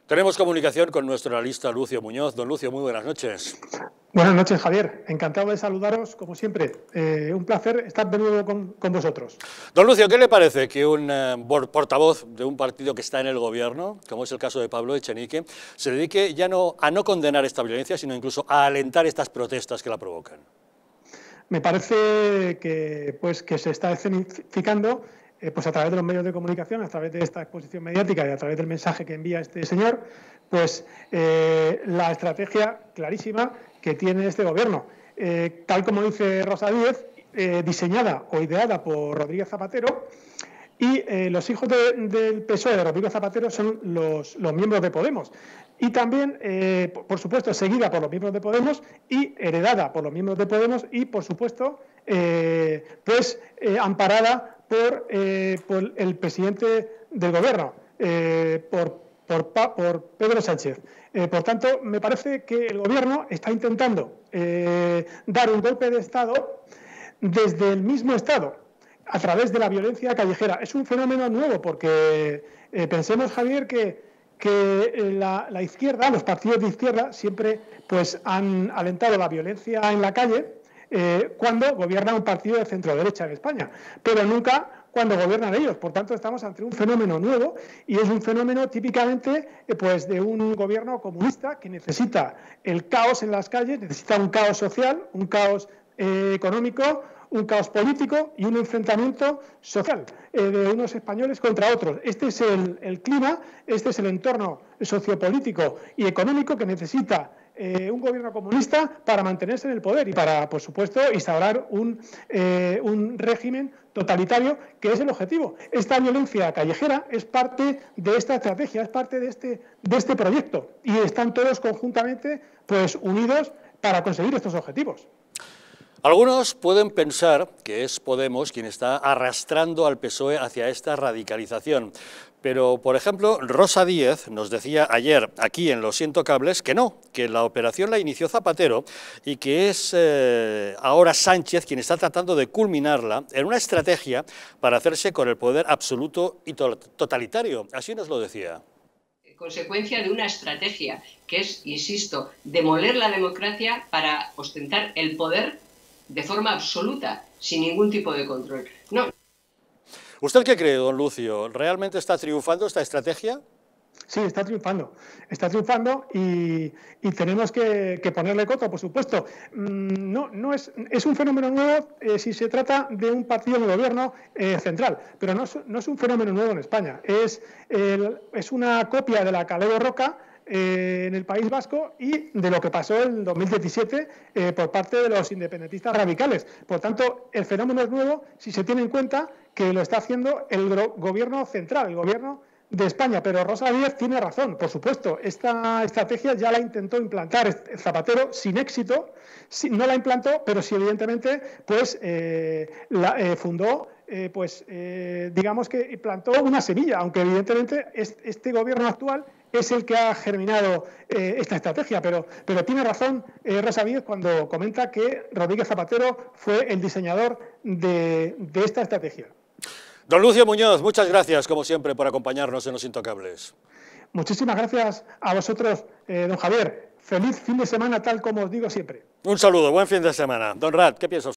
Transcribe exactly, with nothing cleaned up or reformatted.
Tenemos comunicación con nuestro analista Lucio Muñoz. Don Lucio, muy buenas noches. Buenas noches, Javier. Encantado de saludaros, como siempre. Eh, un placer estar de nuevo con, con vosotros. Don Lucio, ¿qué le parece que un eh, portavoz de un partido que está en el gobierno, como es el caso de Pablo Echenique, se dedique ya no a no condenar esta violencia, sino incluso a alentar estas protestas que la provocan? Me parece que, pues, que se está escenificando eh, pues a través de los medios de comunicación, a través de esta exposición mediática y a través del mensaje que envía este señor, pues eh, la estrategia clarísima que tiene este gobierno. Eh, tal como dice Rosa Díez, eh, diseñada o ideada por Rodríguez Zapatero, y eh, los hijos de, del P S O E de Rodríguez Zapatero son los, los miembros de Podemos. Y también, eh, por supuesto, seguida por los miembros de Podemos y heredada por los miembros de Podemos y, por supuesto, eh, pues eh, amparada por, eh, por el presidente del gobierno, eh, por, por, por Pedro Sánchez. Eh, por tanto, me parece que el gobierno está intentando eh, dar un golpe de Estado desde el mismo Estado, a través de la violencia callejera. Es un fenómeno nuevo porque eh, pensemos, Javier, que, que la, la izquierda, los partidos de izquierda, siempre pues, han alentado la violencia en la calle eh, cuando gobierna un partido de centro-derecha en España, pero nunca cuando gobiernan ellos. Por tanto, estamos ante un fenómeno nuevo y es un fenómeno típicamente eh, pues, de un gobierno comunista que necesita el caos en las calles, necesita un caos social, un caos eh, económico, un caos político y un enfrentamiento social eh, de unos españoles contra otros. Este es el, el clima, este es el entorno sociopolítico y económico que necesita eh, un gobierno comunista para mantenerse en el poder y para, por supuesto, instaurar un, eh, un régimen totalitario, que es el objetivo. Esta violencia callejera es parte de esta estrategia, es parte de este, de este proyecto y están todos conjuntamente pues, unidos para conseguir estos objetivos. Algunos pueden pensar que es Podemos quien está arrastrando al P S O E hacia esta radicalización, pero, por ejemplo, Rosa Díez nos decía ayer aquí en Los Intocables que no, que la operación la inició Zapatero y que es eh, ahora Sánchez quien está tratando de culminarla en una estrategia para hacerse con el poder absoluto y totalitario. Así nos lo decía. Consecuencia de una estrategia que es, insisto, demoler la democracia para ostentar el poder de forma absoluta, sin ningún tipo de control. No. ¿Usted qué cree, don Lucio? ¿Realmente está triunfando esta estrategia? Sí, está triunfando, está triunfando y, y tenemos que, que ponerle coto, por supuesto. No, no es, es un fenómeno nuevo eh, si se trata de un partido de gobierno eh, central, pero no es, no es un fenómeno nuevo en España. Es, el, es una copia de la Calero Roca Eh, en el País Vasco y de lo que pasó en dos mil diecisiete eh, por parte de los independentistas radicales. Por tanto, el fenómeno es nuevo si se tiene en cuenta que lo está haciendo el gobierno central, el gobierno de España. Pero Rosa Díez tiene razón, por supuesto. Esta estrategia ya la intentó implantar Zapatero sin éxito. No la implantó, pero sí, evidentemente, pues eh, la, eh, fundó Eh, pues eh, digamos que plantó una semilla, aunque evidentemente es, este gobierno actual es el que ha germinado eh, esta estrategia, pero, pero tiene razón eh, Rosa Díez cuando comenta que Rodríguez Zapatero fue el diseñador de, de esta estrategia. Don Lucio Muñoz, muchas gracias, como siempre, por acompañarnos en Los Intocables. Muchísimas gracias a vosotros, eh, don Javier. Feliz fin de semana, tal como os digo siempre. Un saludo, buen fin de semana. Don Rat, ¿qué piensa usted?